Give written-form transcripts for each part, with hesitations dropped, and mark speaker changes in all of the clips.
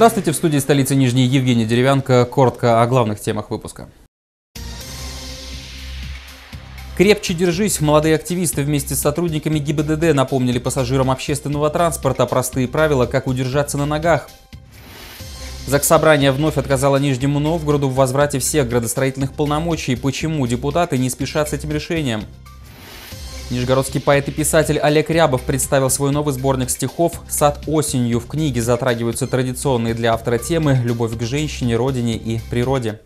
Speaker 1: Здравствуйте, в студии столицы Нижней Евгений Деревянко. Коротко о главных темах выпуска. Крепче держись. Молодые активисты вместе с сотрудниками ГИБДД напомнили пассажирам общественного транспорта простые правила, как удержаться на ногах. Заксобрание вновь отказало Нижнему Новгороду в возврате всех градостроительных полномочий. Почему депутаты не спешат с этим решением? Нижегородский поэт и писатель Олег Рябов представил свой новый сборник стихов «Сад осенью». В книге затрагиваются традиционные для автора темы «Любовь к женщине, родине и природе».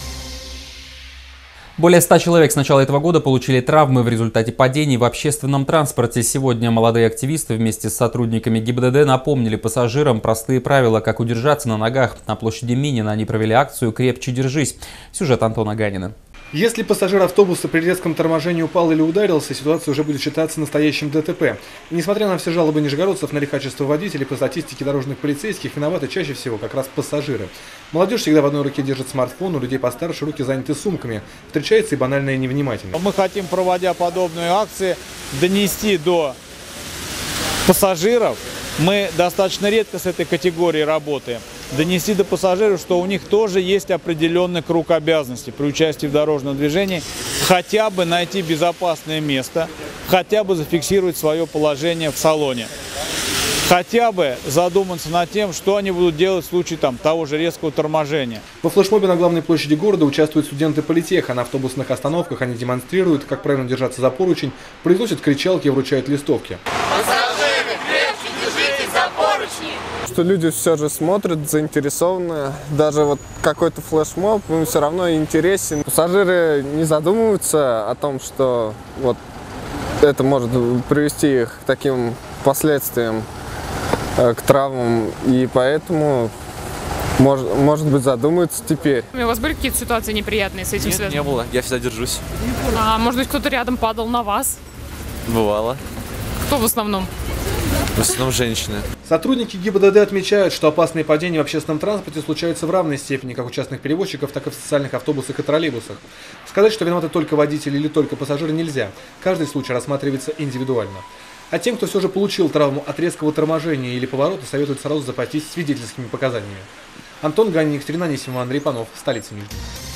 Speaker 1: Более 100 человек с начала этого года получили травмы в результате падений в общественном транспорте. Сегодня молодые активисты вместе с сотрудниками ГИБДД напомнили пассажирам простые правила, как удержаться на ногах. На площади Минина они провели акцию «Крепче держись». Сюжет Антона Ганина.
Speaker 2: Если пассажир автобуса при резком торможении упал или ударился, ситуация уже будет считаться настоящим ДТП. И несмотря на все жалобы нижегородцев на лихачество водителей, по статистике дорожных полицейских виноваты чаще всего как раз пассажиры. Молодежь всегда в одной руке держит смартфон, у людей постарше руки заняты сумками. Встречается и банальная невнимательность.
Speaker 3: Мы хотим, проводя подобные акции, донести до пассажиров, мы достаточно редко с этой категорией работаем, донести до пассажиров, что у них тоже есть определенный круг обязанностей при участии в дорожном движении, хотя бы найти безопасное место, хотя бы зафиксировать свое положение в салоне, хотя бы задуматься над тем, что они будут делать в случае того же резкого торможения.
Speaker 2: Во флешмобе на главной площади города участвуют студенты политеха. На автобусных остановках они демонстрируют, как правильно держаться за поручень, произносят кричалки и вручают листовки.
Speaker 4: Что люди все же смотрят, заинтересованы. Даже вот какой-то флешмоб им все равно интересен. Пассажиры не задумываются о том, что вот это может привести их к таким последствиям, к травмам. И поэтому, может быть, задумаются теперь.
Speaker 5: У вас были какие-то ситуации неприятные с этим связаны?
Speaker 6: Нет, не было. Я всегда держусь.
Speaker 5: А может быть, кто-то рядом падал на вас?
Speaker 6: Бывало.
Speaker 5: Кто в основном?
Speaker 6: В основном женщины.
Speaker 2: Сотрудники ГИБДД отмечают, что опасные падения в общественном транспорте случаются в равной степени как у частных перевозчиков, так и в социальных автобусах и троллейбусах. Сказать, что виноваты только водители или только пассажиры, нельзя. Каждый случай рассматривается индивидуально. А тем, кто все же получил травму от резкого торможения или поворота, советуют сразу запастись свидетельскими показаниями. Антон Ганин, Екатерина Анисимова, Андрей Панов, столица Нижней.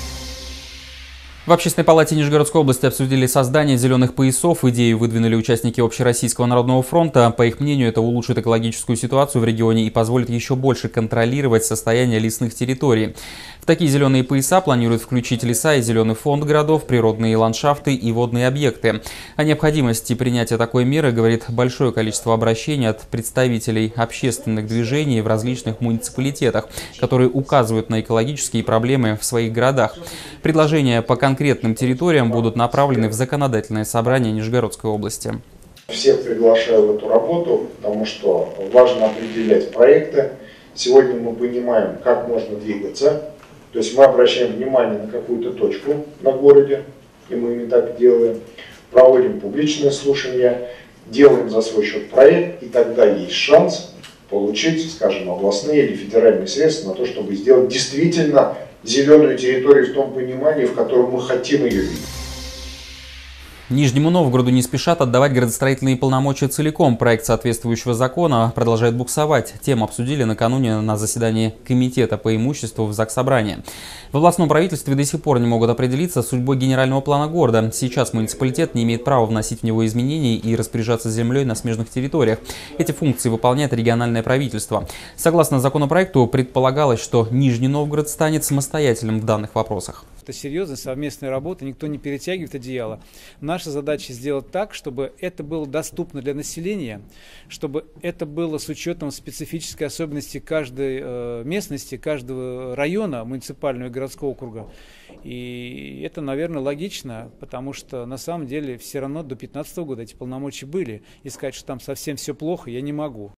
Speaker 1: В Общественной палате Нижегородской области обсудили создание зеленых поясов. Идею выдвинули участники Общероссийского народного фронта. По их мнению, это улучшит экологическую ситуацию в регионе и позволит еще больше контролировать состояние лесных территорий. В такие зеленые пояса планируют включить леса и зеленый фонд городов, природные ландшафты и водные объекты. О необходимости принятия такой меры говорит большое количество обращений от представителей общественных движений в различных муниципалитетах, которые указывают на экологические проблемы в своих городах. Предложения по конкретным территориям будут направлены в законодательное собрание Нижегородской области.
Speaker 7: Всех приглашаю в эту работу, потому что важно определять проекты. Сегодня мы понимаем, как можно двигаться. То есть мы обращаем внимание на какую-то точку на городе, и мы именно так делаем. Проводим публичное слушание, делаем за свой счет проект, и тогда есть шанс получить, скажем, областные или федеральные средства на то, чтобы сделать действительно зеленую территорию в том понимании, в котором мы хотим ее видеть.
Speaker 1: Нижнему Новгороду не спешат отдавать градостроительные полномочия целиком. Проект соответствующего закона продолжает буксовать. Тему обсудили накануне на заседании Комитета по имуществу в Заксобрании. В областном правительстве до сих пор не могут определиться с судьбой генерального плана города. Сейчас муниципалитет не имеет права вносить в него изменения и распоряжаться землей на смежных территориях. Эти функции выполняет региональное правительство. Согласно законопроекту, предполагалось, что Нижний Новгород станет самостоятельным в данных вопросах.
Speaker 8: Это серьезная совместная работа, никто не перетягивает одеяло. Наша задача сделать так, чтобы это было доступно для населения, чтобы это было с учетом специфической особенности каждой местности, каждого района муниципального и городского округа. И это, наверное, логично, потому что на самом деле все равно до 2015 года эти полномочия были. И сказать, что там совсем все плохо, я не могу.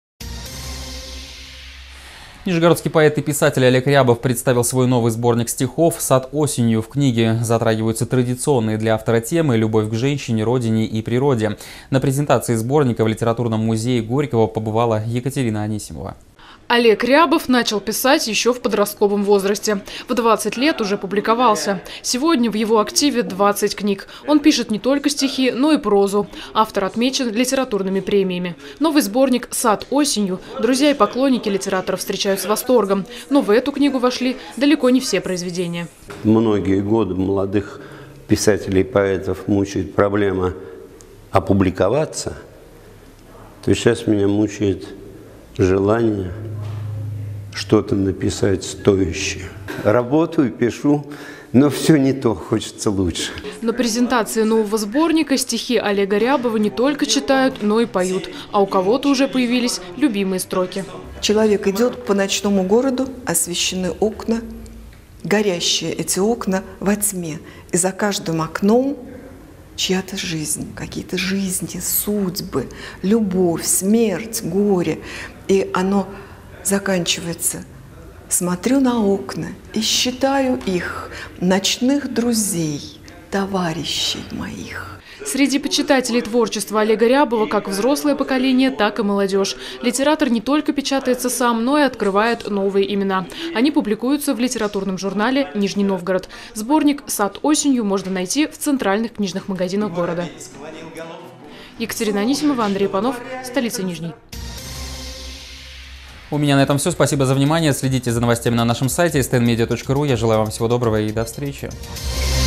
Speaker 1: Нижегородский поэт и писатель Олег Рябов представил свой новый сборник стихов «Сад осенью». В книге затрагиваются традиционные для автора темы «Любовь к женщине, родине и природе». На презентации сборника в литературном музее Горького побывала Екатерина Анисимова.
Speaker 5: Олег Рябов начал писать еще в подростковом возрасте. В 20 лет уже публиковался. Сегодня в его активе 20 книг. Он пишет не только стихи, но и прозу. Автор отмечен литературными премиями. Новый сборник «Сад осенью» друзья и поклонники литератора встречают с восторгом. Но в эту книгу вошли далеко не все произведения.
Speaker 9: Многие годы молодых писателей и поэтов мучает проблема опубликоваться. То сейчас меня мучает желание что-то написать стоящее. Работаю, пишу, но все не то, хочется лучше.
Speaker 5: На презентации нового сборника стихи Олега Рябова не только читают, но и поют. А у кого-то уже появились любимые строки.
Speaker 10: Человек идет по ночному городу, освещены окна, горящие эти окна во тьме. И за каждым окном чья-то жизнь, какие-то жизни, судьбы, любовь, смерть, горе. И оно заканчивается. Смотрю на окна и считаю их, ночных друзей, товарищей моих.
Speaker 5: Среди почитателей творчества Олега Рябова как взрослое поколение, так и молодежь. Литератор не только печатается сам, но и открывает новые имена. Они публикуются в литературном журнале «Нижний Новгород». Сборник «Сад осенью» можно найти в центральных книжных магазинах города. Екатерина Анисимова, Андрей Панов, столица Нижней.
Speaker 1: У меня на этом все. Спасибо за внимание. Следите за новостями на нашем сайте stanmedia.ru. Я желаю вам всего доброго и до встречи.